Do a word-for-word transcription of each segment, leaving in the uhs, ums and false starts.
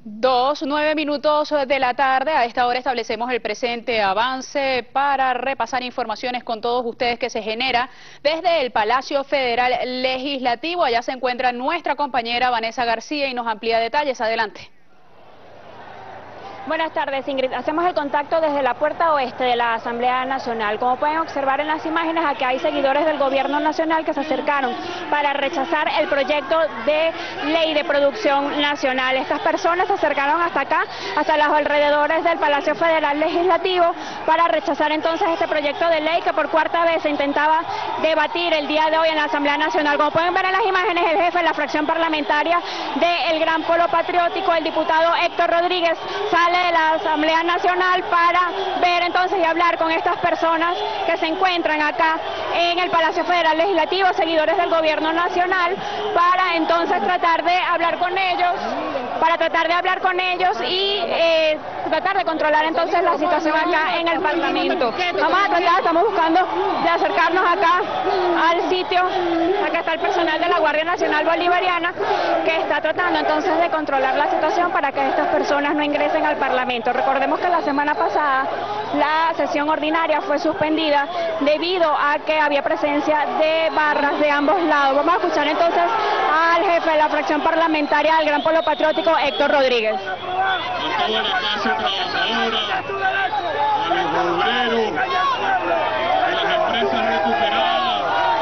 Dos, nueve minutos de la tarde. A esta hora establecemos el presente avance para repasar informaciones con todos ustedes que se genera desde el Palacio Federal Legislativo. Allá se encuentra nuestra compañera Vanessa García y nos amplía detalles. Adelante. Buenas tardes, Ingrid. Hacemos el contacto desde la puerta oeste de la Asamblea Nacional. Como pueden observar en las imágenes, aquí hay seguidores del Gobierno Nacional que se acercaron para rechazar el proyecto de ley de producción nacional. Estas personas se acercaron hasta acá, hasta los alrededores del Palacio Federal Legislativo, para rechazar entonces este proyecto de ley que por cuarta vez se intentaba debatir el día de hoy en la Asamblea Nacional. Como pueden ver en las imágenes, el jefe de la fracción parlamentaria del Gran Polo Patriótico, el diputado Héctor Rodríguez, sale de la Asamblea Nacional para ver entonces y hablar con estas personas que se encuentran acá en el Palacio Federal Legislativo, seguidores del Gobierno Nacional, para entonces tratar de hablar con ellos, para tratar de hablar con ellos y eh, tratar de controlar entonces la situación acá en el Parlamento. Vamos a tratar, estamos buscando de acercarnos acá al sitio. Acá está el personal de la Guardia Nacional Bolivariana que está tratando entonces de controlar la situación para que estas personas no ingresen al Parlamento. Recordemos que la semana pasada la sesión ordinaria fue suspendida debido a que había presencia de barras de ambos lados. Vamos a escuchar entonces al jefe de la fracción parlamentaria del Gran Polo Patriótico, Héctor Rodríguez. A toda la clase trabajadora, a los obreros, a las empresas recuperadas,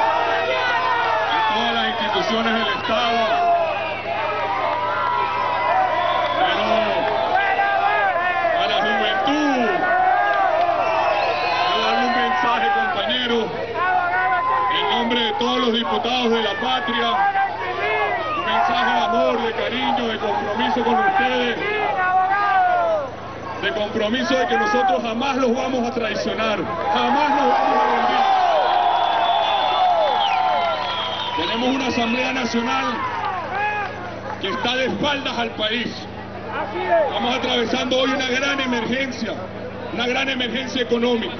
a todas las instituciones del Estado. En nombre de todos los diputados de la patria, un mensaje de amor, de cariño, de compromiso con ustedes, de compromiso de que nosotros jamás los vamos a traicionar, jamás nos vamos a rendir. Tenemos una Asamblea Nacional que está de espaldas al país. Estamos atravesando hoy una gran emergencia, una gran emergencia económica.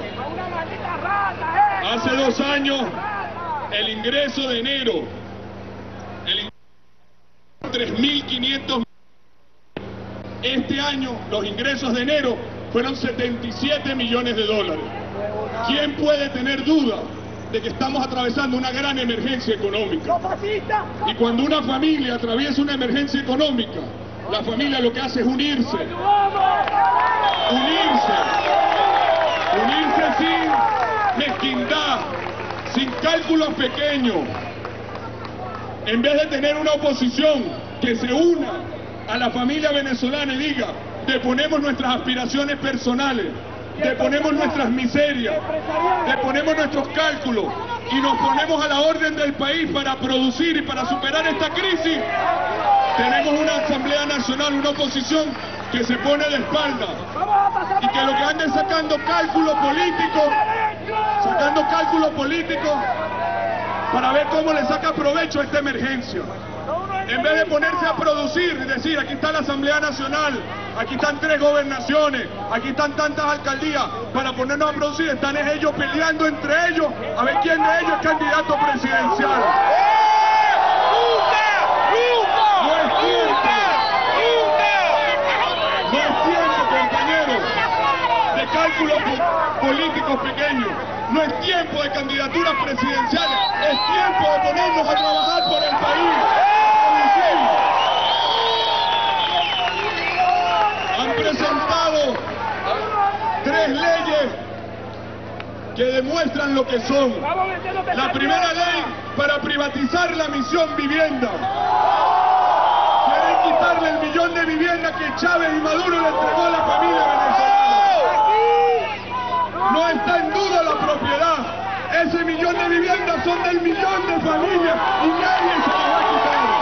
Hace dos años, el ingreso de enero, el ingreso de tres mil quinientos millones. Este año, los ingresos de enero fueron setenta y siete millones de dólares. ¿Quién puede tener duda de que estamos atravesando una gran emergencia económica? Y cuando una familia atraviesa una emergencia económica, la familia lo que hace es unirse. Unirse. Unirse sin mezquindad, sin cálculos pequeños. En vez de tener una oposición que se una a la familia venezolana y diga, deponemos nuestras aspiraciones personales, deponemos nuestras miserias, deponemos nuestros cálculos y nos ponemos a la orden del país para producir y para superar esta crisis, tenemos una Asamblea Nacional, una oposición que se pone de espalda y que lo que ande sacando cálculo político, sacando cálculo político para ver cómo le saca provecho a esta emergencia. En vez de ponerse a producir y decir, aquí está la Asamblea Nacional, aquí están tres gobernaciones, aquí están tantas alcaldías, para ponernos a producir, están ellos peleando entre ellos a ver quién de ellos es candidato presidencial. No es tiempo, no es tiempo, compañeros, de cálculos políticos pequeños. No es tiempo de candidaturas presidenciales, es tiempo de ponernos a trabajar por el país. Han presentado tres leyes que demuestran lo que son. La primera ley para privatizar la misión vivienda. Quieren quitarle el millón de viviendas que Chávez y Maduro le entregó a la familia venezolana. No está en duda la propiedad. Ese millón de viviendas son del millón de familias y nadie se las va a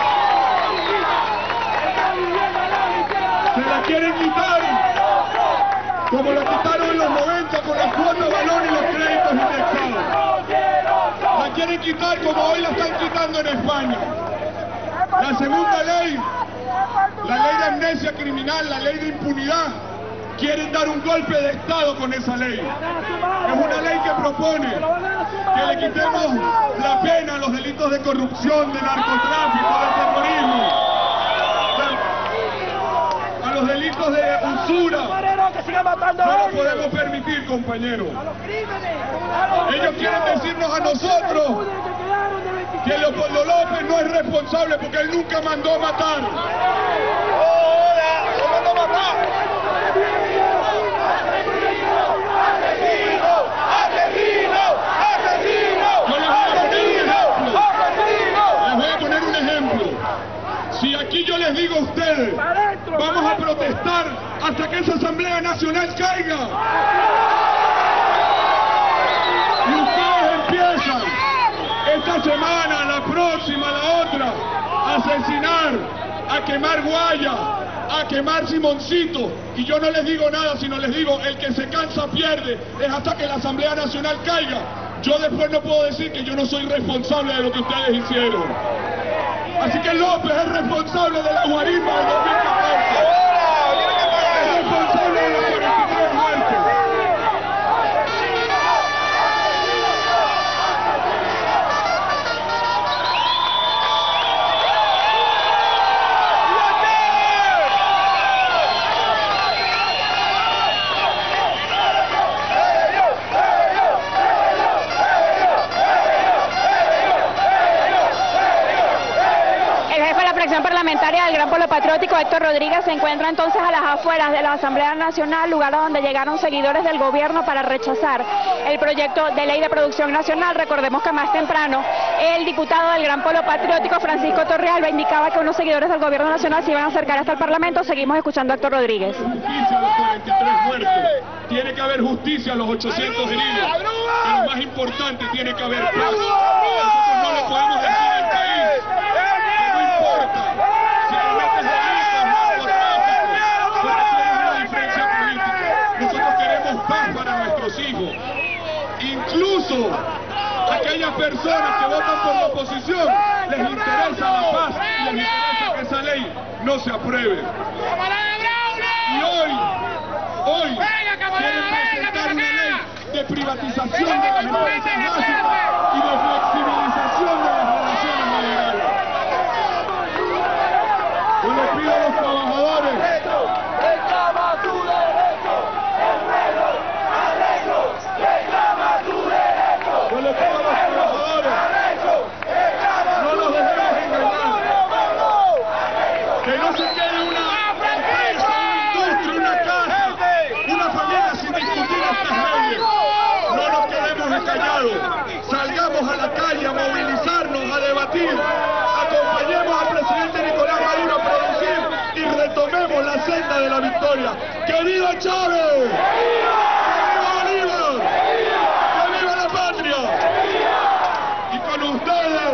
quitar. Se la quieren quitar como la quitaron en los noventa con las cuotas balón y los créditos indexados. La quieren quitar como hoy la están quitando en España. La segunda ley, la ley de amnesia criminal, la ley de impunidad, quieren dar un golpe de Estado con esa ley. Es una ley que propone que le quitemos la pena a los delitos de corrupción, de narcotráfico, de terrorismo, a los censura no lo podemos permitir, compañeros. Ellos quieren decirnos a nosotros que Leopoldo López no es responsable porque él nunca mandó matar. ¡No mandó matar! ¡Asesino! ¡Asesino! ¡Asesino! Yo les voy a poner un ejemplo. Les voy a poner un ejemplo. Si aquí yo les digo a ustedes, vamos a protestar hasta que esa Asamblea Nacional caiga. Y ustedes empiezan esta semana, la próxima, la otra, a asesinar, a quemar Guaya, a quemar Simoncito. Y yo no les digo nada, sino les digo, el que se cansa pierde, es hasta que la Asamblea Nacional caiga. Yo después no puedo decir que yo no soy responsable de lo que ustedes hicieron. Así que López es responsable de la guarisma del dos mil catorce. Es responsable de los cuarenta y tres muertos. Parlamentaria del Gran Polo Patriótico, Héctor Rodríguez, se encuentra entonces a las afueras de la Asamblea Nacional, lugar a donde llegaron seguidores del gobierno para rechazar el proyecto de ley de producción nacional. Recordemos que más temprano el diputado del Gran Polo Patriótico, Francisco Torrealba, indicaba que unos seguidores del gobierno nacional se iban a acercar hasta el Parlamento. Seguimos escuchando a Héctor Rodríguez. Justicia a los cuarenta y tres muertos. Tiene que haber justicia a los ochocientos heridos. Pero más importante, tiene que haber paz. Nosotros no le podemos decir al país que no importa si cometes delitos, narcotráfico, porque tienes una diferencia política. Nosotros queremos paz para nuestros hijos. Incluso aquellas personas que votan por la oposición les interesa la paz y les interesa que esa ley no se apruebe. Y hoy, hoy quieren presentar una ley de privatización de las empresas básicas y de flexibilización de las relaciones laborales. Yo les pido a los trabajadores. Reclama tu derecho, el pueblo arrecho, reclama tu derecho. Yo les pido a los trabajadores. No los dejemos engañar. Que no se quede una empresa, una industria, una casa, una familia sin discutir estas leyes. No nos quedemos engañados. Salgamos a la calle a movilizarnos, a debatir. Acompañemos al presidente Nicolás Maduro a producir y retomemos la senda de la victoria. ¡Que viva Chávez! ¡Que viva Bolívar! ¡Que viva la patria! Y con ustedes,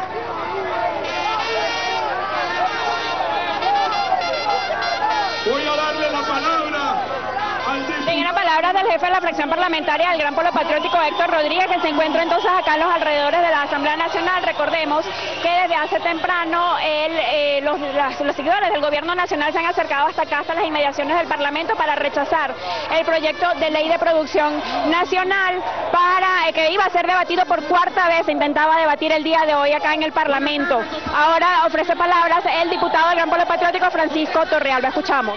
voy a darle la palabra al diputado. Tiene palabras del jefe de la fracción parlamentaria del Gran Polo Patriótico, Héctor Rodríguez, que se encuentra entonces acá en los alrededores de la Asamblea Nacional. Recordemos que desde hace temprano el, eh, los, las, los seguidores del gobierno nacional se han acercado hasta acá, hasta las inmediaciones del Parlamento, para rechazar el proyecto de ley de producción nacional para eh, que iba a ser debatido por cuarta vez. Se intentaba debatir el día de hoy acá en el Parlamento. Ahora ofrece palabras el diputado del Gran Polo Patriótico, Francisco Torrealba. Escuchamos.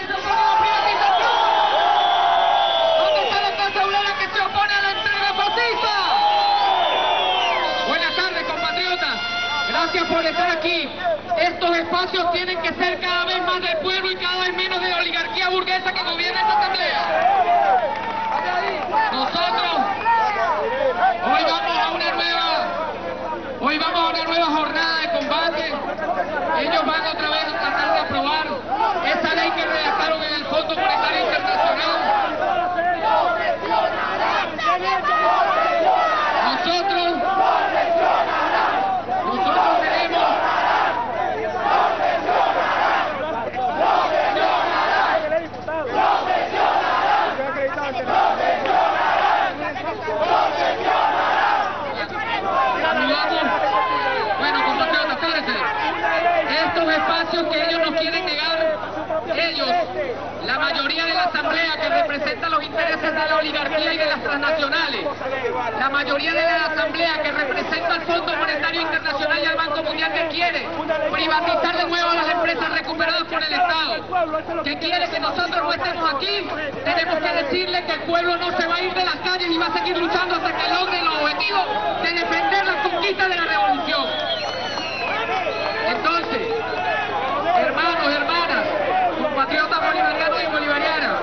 Buenas tardes, compatriotas. Gracias por estar aquí. Estos espacios tienen que ser cada vez más del pueblo y cada vez menos de la oligarquía burguesa que gobierna esta asamblea. Nosotros hoy vamos a una nueva, hoy vamos a una nueva jornada de combate. Ellos van otra vez a tratar de aprobar esa ley que redactaron en el Fondo Monetario Internacional. Nosotros, nosotros tenemos, bueno, compatriotas, fíjense, estos espacios que ellos nos quieren negar, ellos, la mayoría de la asamblea que representa los intereses de la oligarquía y de las transnacionales, la mayoría de la asamblea que representa al Fondo Monetario Internacional y al Banco Mundial, que quiere privatizar de nuevo a las empresas recuperadas por el Estado. que quiere que nosotros no estemos aquí, tenemos que decirle que el pueblo no se va a ir de las calles y va a seguir luchando hasta que logre los objetivos de defender las conquistas de la revolución. Entonces, hermanos, hermanas, compatriotas bolivarianos y bolivarianas,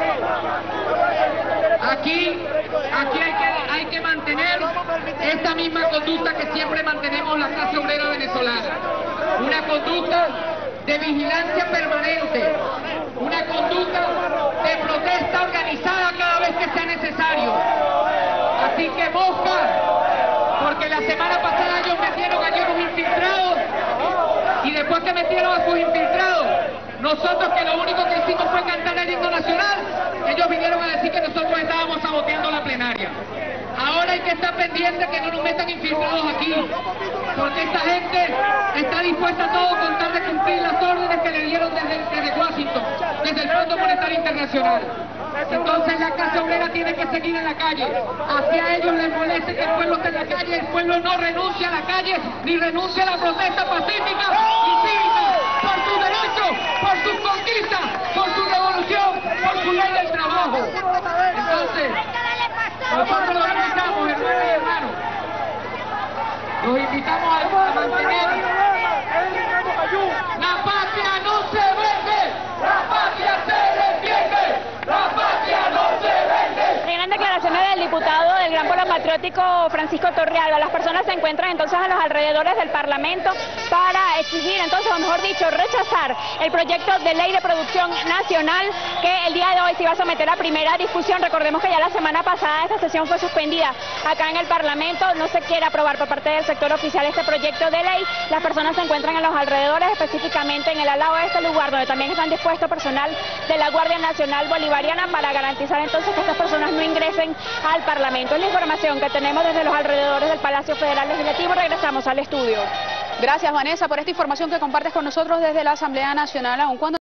aquí, aquí hay que, hay que mantener esta misma conducta que siempre mantenemos la clase obrera venezolana. Una conducta de vigilancia permanente, una conducta de protesta organizada cada vez que sea necesario. Así que mosca, porque la semana pasada ellos metieron a unos infiltrados y después que metieron a sus infiltrados, nosotros que lo único que hicimos fue cantar el himno nacional, ellos vinieron a decir que nosotros estábamos saboteando la plenaria. Ahora hay que estar pendiente que no nos metan infiltrados aquí, porque esta gente está dispuesta a todo con tal de cumplir las órdenes que le dieron desde, desde Washington, desde el Fondo Monetario Internacional. Entonces la clase obrera tiene que seguir en la calle. Hacia ellos les molesta que el pueblo esté en la calle. El pueblo no renuncia a la calle, ni renuncia a la protesta pacífica y cívica por sus derechos, por sus conquistas, por su revolución, por su ley del trabajo. Entonces, nosotros los invitamos, hermanos y hermanos, los invitamos a, a mantener la patria no se vende, la patria se defiende, la patria no se vende. En declaraciones del diputado del Gran Polo Patriótico Francisco Torrealba, las personas se encuentran entonces a los alrededores del Parlamento para exigir, entonces, o mejor dicho, rechazar el proyecto de ley de producción nacional que el día de hoy se iba a someter a primera discusión. Recordemos que ya la semana pasada esta sesión fue suspendida acá en el Parlamento, no se quiere aprobar por parte del sector oficial este proyecto de ley. Las personas se encuentran en los alrededores, específicamente en el ala oeste, lugar donde también están dispuestos personal de la Guardia Nacional Bolivariana para garantizar entonces que estas personas no ingresen al Parlamento. Es la información que tenemos desde los alrededores del Palacio Federal Legislativo. Regresamos al estudio. Gracias, Vanessa, por esta información que compartes con nosotros desde la Asamblea Nacional. Aun cuando